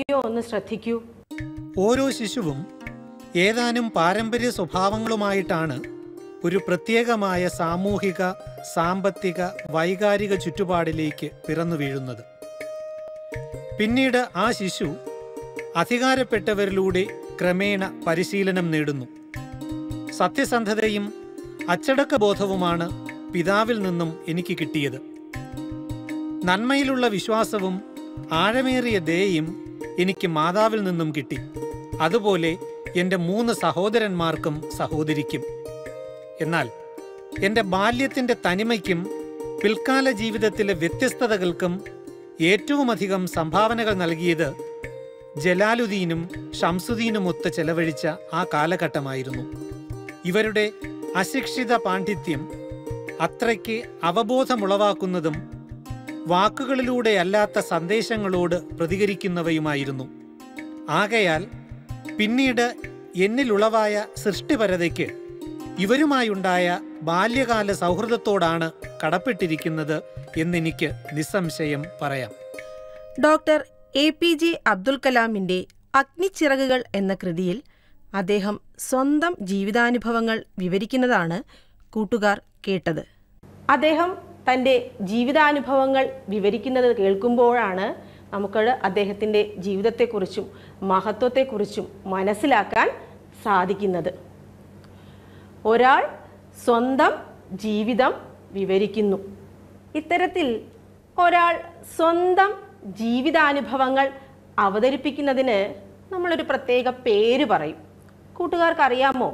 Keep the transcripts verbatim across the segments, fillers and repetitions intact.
Video ഒന്ന് ശ്രദ്ധിക്കൂ. ഓരോ ശിശുവും ഏതാനും പാരമ്പര്യ സ്വഭാവങ്ങളുമായിട്ടാണ് ഒരു പ്രത്യേകമായ സാമൂഹിക, സാമ്പത്തിക, വൈകാരിക ചുറ്റുപാടിലേക്ക് പിറന്നു വീഴുന്നത്. പിന്നീട് ആ ശിശു അധികാരപ്പെട്ടവരിലൂടെ ക്രമേണ പരിശീലനം നേടുന്നു. സത്യസന്ധതയും അച്ചടക്കബോധവുമാണ് പിതാവിൽ നിന്നും എനിക്ക് കിട്ടിയത്. നന്മയിലുള്ള വിശ്വാസവും ആഴമേറിയ ദയയും എനിക്ക് മാതാവിൽ നിന്നും കിട്ടി. അതുപോലെ എൻ്റെ മൂന്ന് സഹോദരന്മാർക്കും സഹോദരിക്കും. എന്നാൽ എൻ്റെ ബാല്യത്തിൻ്റെ തനിമയ്ക്കും പിൽക്കാല ജീവിതത്തിലെ വ്യത്യസ്തതകൾക്കും ഏറ്റവുമധികം സംഭാവനകൾ നൽകിയത് ജലാലുദ്ദീനും ഷംസുദ്ദീനുമൊത്ത് ചെലവഴിച്ച ആ കാലഘട്ടമായിരുന്നു. ഇവരുടെ അശിക്ഷിത പാണ്ഡിത്യം അത്രയ്ക്ക് അവബോധമുളവാക്കുന്നതും വാക്കുകളിലൂടെയല്ലാത്ത സന്ദേശങ്ങളോട് പ്രതികരിക്കുന്നവയുമായിരുന്നു. ആകയാൽ പിന്നീട് എന്നിലുളവായ സൃഷ്ടിപരതയ്ക്ക് ഇവരുമായുണ്ടായ ബാല്യകാല സൗഹൃദത്തോടാണ് കടപ്പെട്ടിരിക്കുന്നത് എന്നെനിക്ക് നിസ്സംശയം പറയാം. Doctor A P J Abdul കലാമിൻ്റെ അഗ്നിച്ചിറകുകൾ എന്ന കൃതിയിൽ അദ്ദേഹം സ്വന്തം ജീവിതാനുഭവങ്ങൾ വിവരിക്കുന്നതാണ് കൂട്ടുകാർ കേട്ടത്. അദ്ദേഹം തൻ്റെ ജീവിതാനുഭവങ്ങൾ വിവരിക്കുന്നത് കേൾക്കുമ്പോഴാണ് നമുക്ക് അദ്ദേഹത്തിൻ്റെ ജീവിതത്തെക്കുറിച്ചും മഹത്വത്തെക്കുറിച്ചും മനസ്സിലാക്കാൻ സാധിക്കുന്നത്. ഒരാൾ സ്വന്തം ജീവിതം വിവരിക്കുന്നു. ഇത്തരത്തിൽ ഒരാൾ സ്വന്തം ജീവിതാനുഭവങ്ങൾ അവതരിപ്പിക്കുന്നതിന് നമ്മളൊരു പ്രത്യേക പേര് പറയും. കൂട്ടുകാർക്കറിയാമോ?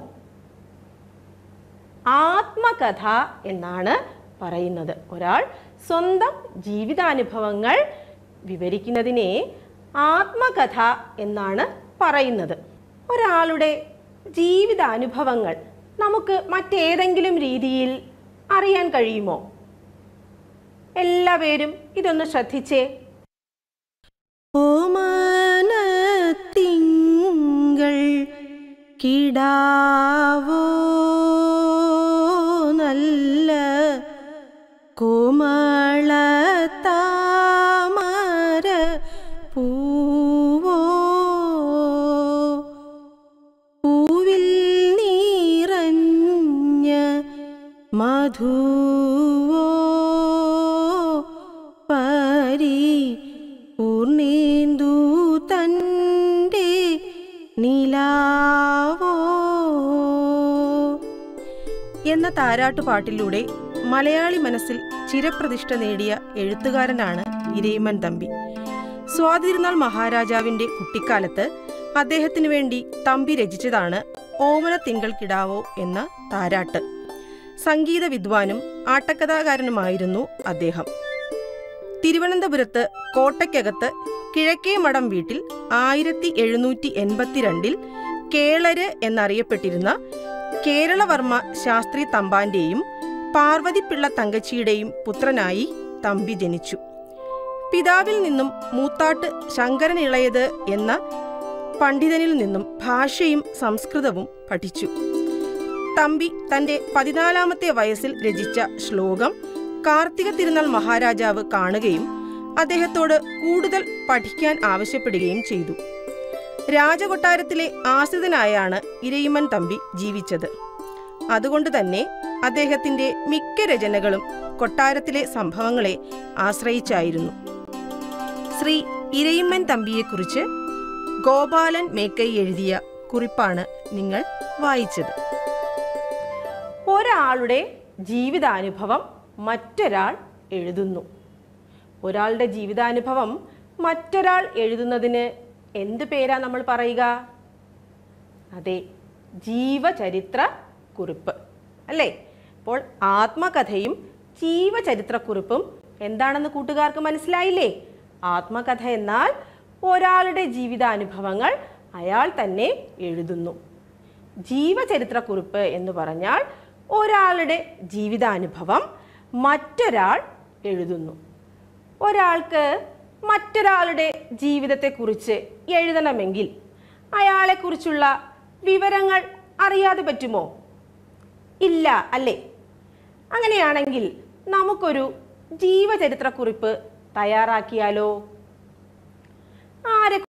ആത്മകഥ എന്നാണ് പറയുന്നത്. ഒരാൾ സ്വന്തം ജീവിതാനുഭവങ്ങൾ വിവരിക്കുന്നതിനെ ആത്മകഥ എന്നാണ് പറയുന്നത്. ഒരാളുടെ ജീവിതാനുഭവങ്ങൾ നമുക്ക് മറ്റേതെങ്കിലും രീതിയിൽ അറിയാൻ കഴിയുമോ? എല്ലാവരും ഇതൊന്ന് ശ്രദ്ധിച്ചേ. ഓമനത്തിങ്കൾ കിടാവോ നല്ല കോമളത്താമര പൂവോ പൂവിൽ നിറഞ്ഞ മധുവോ പരി പൂർണേന്ദു തൻ്റെ നിലാവോ എന്ന താരാട്ടുപാട്ടിലൂടെ മലയാളി മനസ്സിൽ ചിരപ്രതിഷ്ഠ നേടിയ എഴുത്തുകാരനാണ് ഇരയിമ്മൻ തമ്പി. സ്വാതിരുനാൾ മഹാരാജാവിൻ്റെ കുട്ടിക്കാലത്ത് അദ്ദേഹത്തിനു വേണ്ടി തമ്പി രചിച്ചതാണ് ഓമനത്തിങ്കൾ കിടാവോ എന്ന താരാട്ട്. സംഗീത വിദ്വാനും ആട്ടക്കഥാകാരനുമായിരുന്നു അദ്ദേഹം. തിരുവനന്തപുരത്ത് കോട്ടയ്ക്കകത്ത് കിഴക്കേ മഠം വീട്ടിൽ ആയിരത്തി എഴുന്നൂറ്റി എൺപത്തിരണ്ടിൽ കേളര് എന്നറിയപ്പെട്ടിരുന്ന കേരളവർമ്മ ശാസ്ത്രി തമ്പാന്റെയും പാർവതിപ്പിള്ള തങ്കച്ചിയുടെയും പുത്രനായി തമ്പി ജനിച്ചു. പിതാവിൽ നിന്നും മൂത്താട്ട് ശങ്കരൻ ഇളയത് എന്ന പണ്ഡിതനിൽ നിന്നും ഭാഷയും സംസ്കൃതവും പഠിച്ചു. തമ്പി തൻ്റെ പതിനാലാമത്തെ വയസ്സിൽ രചിച്ച ശ്ലോകം കാർത്തിക തിരുനാൾ മഹാരാജാവ് കാണുകയും അദ്ദേഹത്തോട് കൂടുതൽ പഠിക്കാൻ ആവശ്യപ്പെടുകയും ചെയ്തു. രാജകൊട്ടാരത്തിലെ ആശ്രിതനായാണ് ഇരയിമ്മൻ തമ്പി ജീവിച്ചത്. അതുകൊണ്ട് തന്നെ അദ്ദേഹത്തിൻ്റെ മിക്ക രചനകളും കൊട്ടാരത്തിലെ സംഭവങ്ങളെ ആശ്രയിച്ചായിരുന്നു. ശ്രീ ഇരയിമ്മൻ തമ്പിയെക്കുറിച്ച് ഗോപാലൻ മേക്കൈ എഴുതിയ കുറിപ്പാണ് നിങ്ങൾ വായിച്ചത്. ഒരാളുടെ ജീവിതാനുഭവം മറ്റൊരാൾ എഴുതുന്നു. ഒരാളുടെ ജീവിതാനുഭവം മറ്റൊരാൾ എഴുതുന്നതിന് എന്ത് പേരാ നമ്മൾ പറയുക? അതെ, ജീവചരിത്ര കുറിപ്പ് അല്ലേ? അപ്പോൾ ആത്മകഥയും ജീവചരിത്രക്കുറിപ്പും എന്താണെന്ന് കൂട്ടുകാർക്ക് മനസ്സിലായില്ലേ? ആത്മകഥ എന്നാൽ ഒരാളുടെ ജീവിതാനുഭവങ്ങൾ അയാൾ തന്നെ എഴുതുന്നു. ജീവചരിത്രക്കുറിപ്പ് എന്ന് പറഞ്ഞാൽ ഒരാളുടെ ജീവിതാനുഭവം മറ്റൊരാൾ എഴുതുന്നു. ഒരാൾക്ക് മറ്റൊരാളുടെ ജീവിതത്തെക്കുറിച്ച് എഴുതണമെങ്കിൽ അയാളെക്കുറിച്ചുള്ള വിവരങ്ങൾ അറിയാതെ പറ്റുമോ? ഇല്ല അല്ലേ? അങ്ങനെയാണെങ്കിൽ നമുക്കൊരു ജീവചരിത്രക്കുറിപ്പ് തയ്യാറാക്കിയാലോ? ആരെ